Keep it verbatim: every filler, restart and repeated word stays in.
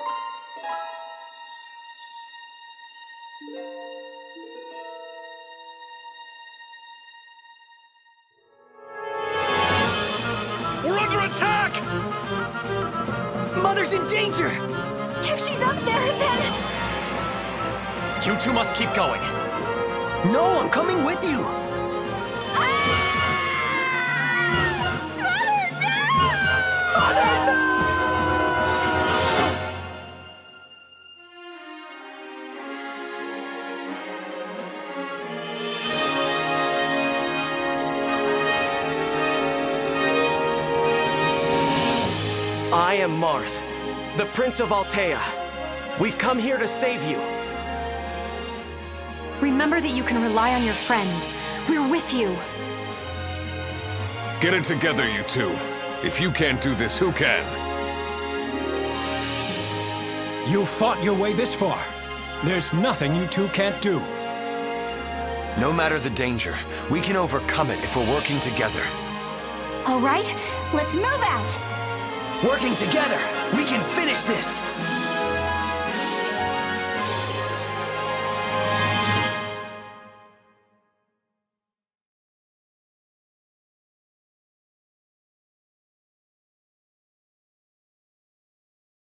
We're under attack! Mother's in danger! If she's up there, then... You two must keep going. No, I'm coming with you! I am Marth, the Prince of Altea. We've come here to save you. Remember that you can rely on your friends. We're with you. Get it together, you two. If you can't do this, who can? You fought your way this far. There's nothing you two can't do. No matter the danger, we can overcome it if we're working together. All right, let's move out. Working together, we can finish this!